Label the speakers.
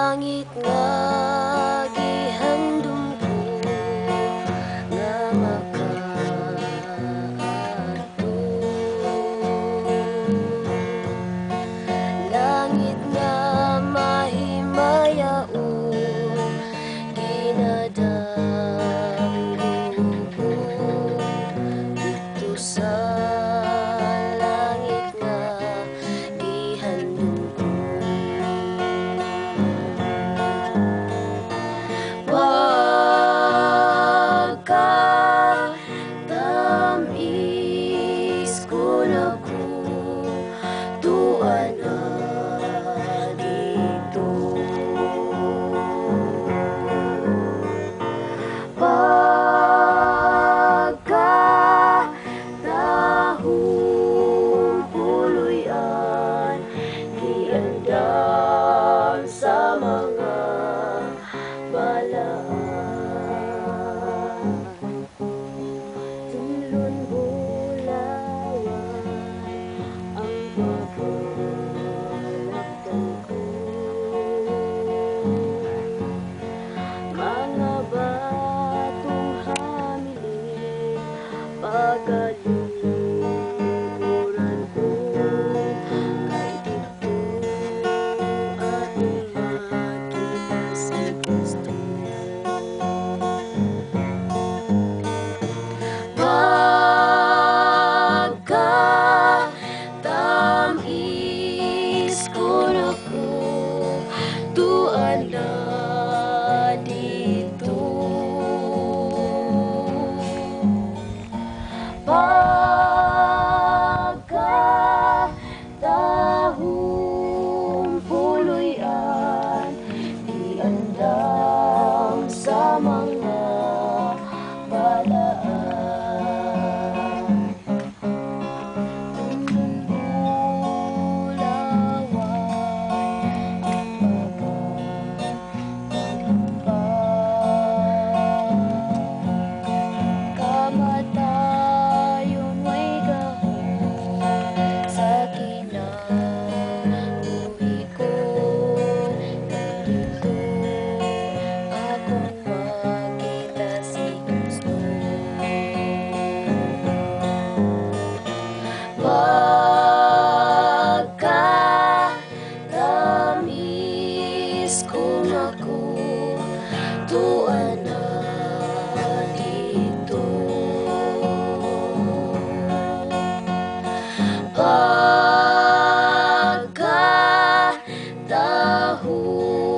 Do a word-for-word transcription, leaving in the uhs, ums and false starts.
Speaker 1: langit nga gihandom ko nga makaadto. Langit nga mahimayaon ginadanggo ko dito sa langit nga gihandom ko. Pagkatamis ko na ko tuan na dito. Pagkatahong puluyan giandam sa mga balaan. Tulon bulawan ang babalaktan ko. Mga batong hamiling pagaluhuran ko kay dito ating makita si Kristo. Pagkatamis ko na ko tuan na dito. Pagkatahong puluyan giandam sa mga balaan. Tulon bulawan ang pagtagumpay. Kamatayon may gahom sa kinabuhi ko. Dito akong makita si Kristo. Pagkatamis ko na ko tuan na dito. Pagkatahong